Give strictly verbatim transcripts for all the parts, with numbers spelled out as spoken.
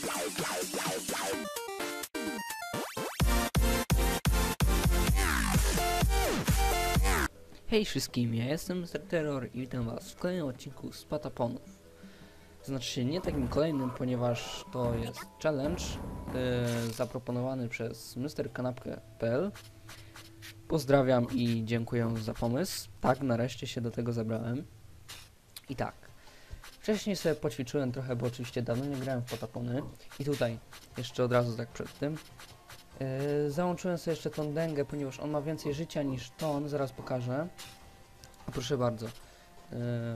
Hej wszystkim, ja jestem mister Terror i witam was w kolejnym odcinku z Pataponów. Znaczy się nie takim kolejnym, ponieważ to jest challenge yy, zaproponowany przez mister kanapkę kropka p l. Pozdrawiam i dziękuję za pomysł. Tak, nareszcie się do tego zabrałem. I tak, wcześniej sobie poćwiczyłem trochę, bo oczywiście dawno nie grałem w Patapony. I tutaj, jeszcze od razu tak przed tym, Yy, załączyłem sobie jeszcze tą dęgę, ponieważ on ma więcej życia niż ton, zaraz pokażę. A proszę bardzo. Yy,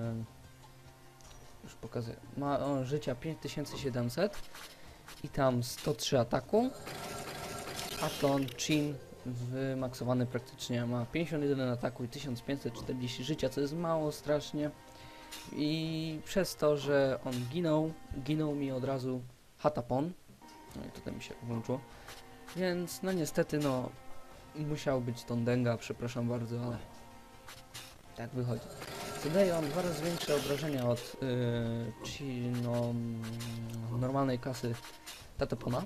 już pokazuję. Ma on życia pięć tysięcy siedemset i tam sto trzy ataku. A ton Chin wymaksowany praktycznie ma pięćdziesiąt jeden ataku i tysiąc pięćset czterdzieści życia, co jest mało strasznie. I przez to, że on ginął, ginął mi od razu Hatapon. No i tutaj mi się włączyło. Więc no niestety no musiał być tą dęga, przepraszam bardzo, ale tak wychodzi. Zadaje on dwa razy większe obrażenia od yy, ci, no, normalnej klasy Patapona.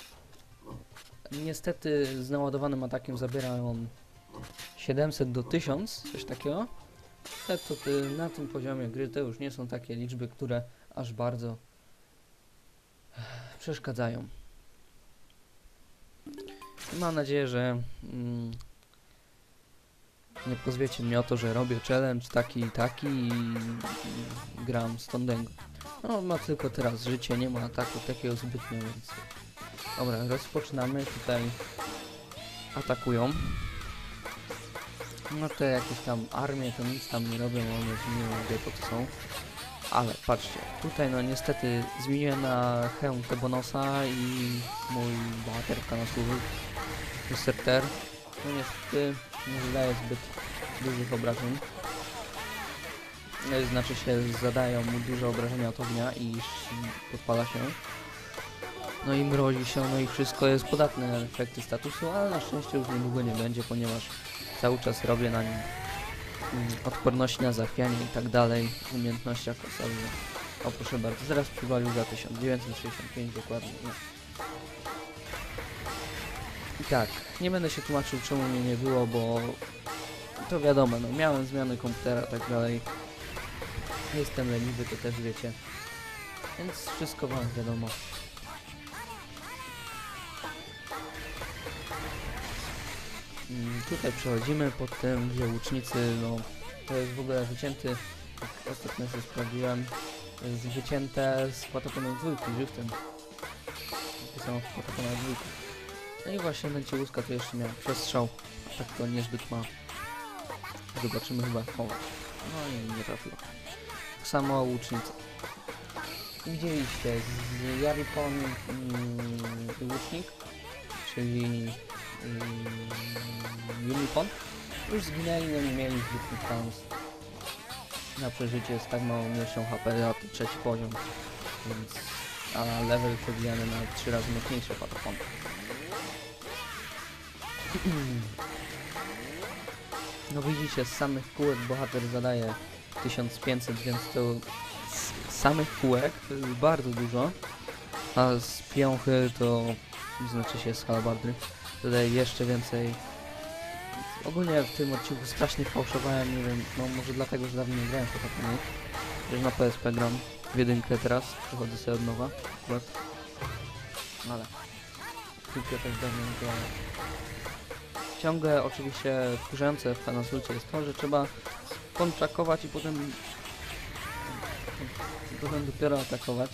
Niestety z naładowanym atakiem zabiera on siedemset do tysiąc, coś takiego. Ale to ty, na tym poziomie gry to już nie są takie liczby, które aż bardzo przeszkadzają. Mam nadzieję, że mm, nie pozwiecie mnie o to, że robię challenge taki i taki i, i gram z tą dęgą. No, ma tylko teraz życie, nie ma ataku takiego zbytnio, więc... Dobra, rozpoczynamy. Tutaj atakują. No te jakieś tam armie to nic tam nie robią, one nie wiem po co są. Ale patrzcie, tutaj no niestety zmieniłem na hełm Tebonosa i mój bohaterka na słowo mister Ter. No niestety nie zadaje zbyt dużych obrażeń. Znaczy się zadają mu duże obrażenia od ognia i podpala się. No i mrozi się, no i wszystko jest podatne na efekty statusu, ale na szczęście już niedługo nie będzie, ponieważ cały czas robię na nim odporność na zachwianie i tak dalej, w umiejętnościach podstawowych. O proszę bardzo, zaraz przywalił za tysiąc dziewięćset sześćdziesiąt pięć dokładnie. No. I tak, nie będę się tłumaczył czemu mnie nie było, bo to wiadomo, no miałem zmiany komputera i tak dalej. Jestem leniwy, to też wiecie. Więc wszystko wam wiadomo. Tutaj przechodzimy pod tym, gdzie łucznicy, no to jest w ogóle wycięty, jak ostatnio się sprawdziłem, jest wycięte z Patapona dwójki, żywcem. Napisano w Patapona dwójki. No i właśnie będzie łuska to jeszcze miał przestrzał, tak to niezbyt ma. Zobaczymy chyba chować. No i nie trafiło. Tak samo łucznicy. Widzieliście, z Jaripon mm, łucznik, czyli Yy, Unipon już zginęli, no nie mieli zbytnich szans na przeżycie z tak małą ilością H P, a to trzeci poziom, więc a level przebijany na trzy razy mocniejsze Patapony. No widzicie, z samych kółek bohater zadaje tysiąc pięćset, więc to z samych kółek to jest bardzo dużo, a z piąchy to znaczy się z halabardry dodaję jeszcze więcej. Ogólnie w tym odcinku strasznie fałszowałem, nie wiem, no może dlatego, że dawno nie grałem w Patapony. Już na P S P gram w jedynkę teraz, przechodzę sobie od nowa, akurat. Ale tylko też dawno nie grałem. Ciągle oczywiście wkurzające w Panasulcie jest to, że trzeba kontrakować i potem potem dopiero atakować.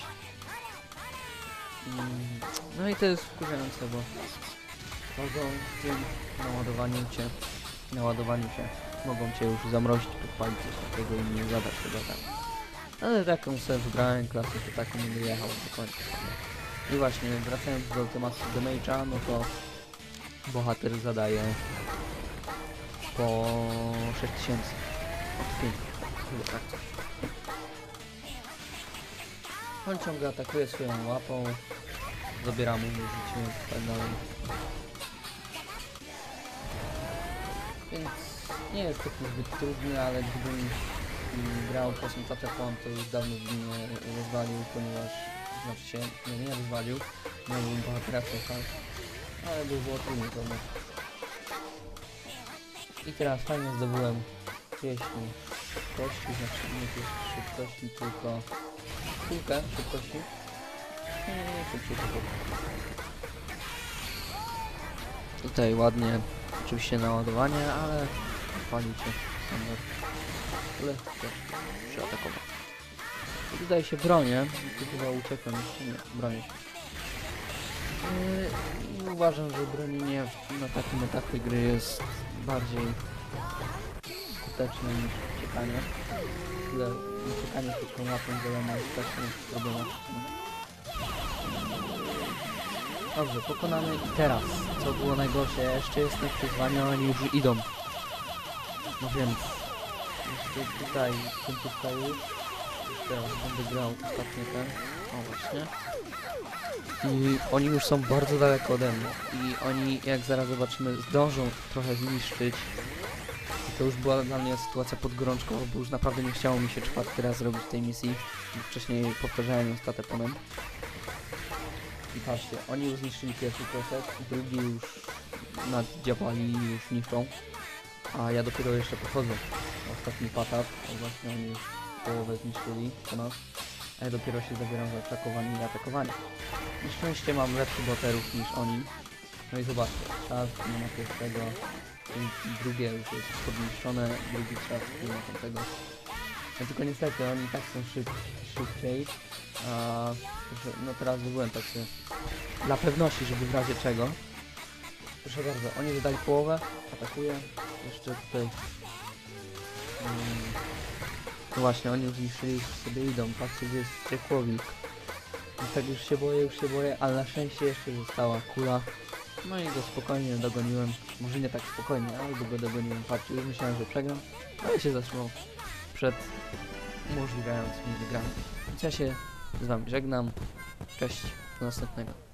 No i to jest wkurzające, bo mogą w tym naładowaniu cię, naładowaniu się mogą cię już zamrozić, podpalić coś takiego i nie zadać tego tak. Ale taką sobie wybrałem klasę, to taką nie wyjechał do końca. I właśnie wracając do tematu damage'a, no to bohater zadaje po sześć tysięcy od pięć. Chyba tak coś. On ciągle atakuje swoją łapą, zabiera mu życie i tak dalej. Więc nie jest taki zbyt trudny, ale gdybym grał czasem Patapon, to już dawno by mnie rozwalił, ponieważ znaczy się nie, nie rozwalił. Miałbym bohaterstwo szans, ale by było trudno to. I teraz fajnie zdobyłem pieśń szybkości, znaczy nie pieśń szybkości, tylko kulkę szybkości. Nie, nie, nie, szybciej to było. Tutaj ładnie, oczywiście naładowanie, ale pali się standard. Ale też przyatakował. I tutaj się bronię, tu chyba uciekłem jeszcze, nie, bronię się. Yy, I uważam, że bronienie na takim etapie gry jest bardziej skuteczne niż uciekanie. Tyle uciekanie tylko łapą wiadomo jest też problematyczne. Dobrze, pokonany i teraz, co było najgorsze, ja jeszcze jestem w wyzwaniu, a oni już idą. No więc, jeszcze tutaj końcówka już. Teraz będę grał ostatnio ten, o właśnie. I oni już są bardzo daleko ode mnie. I oni, jak zaraz zobaczymy, zdążą trochę zniszczyć. I to już była dla mnie sytuacja podgorączkowa, bo już naprawdę nie chciało mi się czwarty raz robić tej misji. Wcześniej powtarzałem ją stateponem. I patrzcie, oni już zniszczyli pierwszy kresek, drugi już naddziałali i już niszczą. A ja dopiero jeszcze podchodzę. Ostatni patap, właśnie oni już połowę zniszczyli po nas. A ja dopiero się zabieram za atakowanie i atakowanie. Na szczęście mam lepszych boterów niż oni. No i zobaczcie, czas nie ma pierwszego, i drugie już jest podniszczone, drugi czas nie ma tamtego. No tylko niestety oni tak są szyb, szybciej. A, proszę, no teraz byłem tak się dla pewności, żeby w razie czego. Proszę bardzo, oni dodali połowę, atakuję. Jeszcze tutaj. Hmm. No właśnie, oni już zniszczyli, już sobie idą. Patrzcie, gdzie jest ciekłowik. I tak już się boję, już się boję, ale na szczęście jeszcze została kula. No i go spokojnie dogoniłem. Może nie tak spokojnie, ale go dogoniłem. Patrzcie, już myślałem, że przegram, ale się zatrzymał przed umożliwiając mi wygranie. Więc ja się z wami żegnam. Cześć, do następnego.